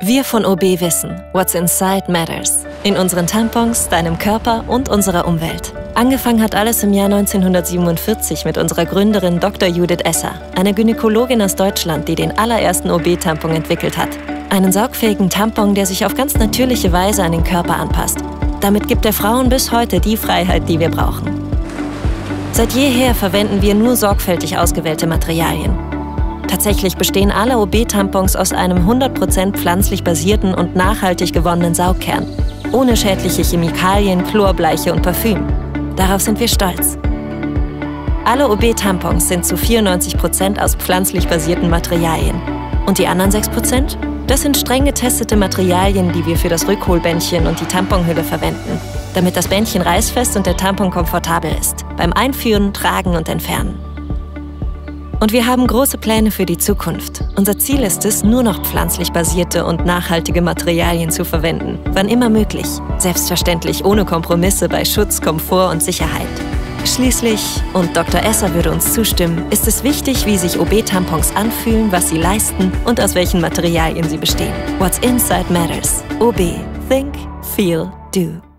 Wir von OB wissen, what's inside matters. In unseren Tampons, deinem Körper und unserer Umwelt. Angefangen hat alles im Jahr 1947 mit unserer Gründerin Dr. Judith Esser, einer Gynäkologin aus Deutschland, die den allerersten OB-Tampon entwickelt hat. Einen saugfähigen Tampon, der sich auf ganz natürliche Weise an den Körper anpasst. Damit gibt er Frauen bis heute die Freiheit, die wir brauchen. Seit jeher verwenden wir nur sorgfältig ausgewählte Materialien. Tatsächlich bestehen alle OB-Tampons aus einem 100% pflanzlich basierten und nachhaltig gewonnenen Saugkern. Ohne schädliche Chemikalien, Chlorbleiche und Parfüm. Darauf sind wir stolz. Alle OB-Tampons sind zu 94% aus pflanzlich basierten Materialien. Und die anderen 6%? Das sind streng getestete Materialien, die wir für das Rückholbändchen und die Tamponhülle verwenden, damit das Bändchen reißfest und der Tampon komfortabel ist, beim Einführen, Tragen und Entfernen. Und wir haben große Pläne für die Zukunft. Unser Ziel ist es, nur noch pflanzlich basierte und nachhaltige Materialien zu verwenden, wann immer möglich. Selbstverständlich ohne Kompromisse bei Schutz, Komfort und Sicherheit. Schließlich, und Dr. Esser würde uns zustimmen, ist es wichtig, wie sich OB-Tampons anfühlen, was sie leisten und aus welchen Materialien sie bestehen. What's inside matters. OB. Think, feel, do.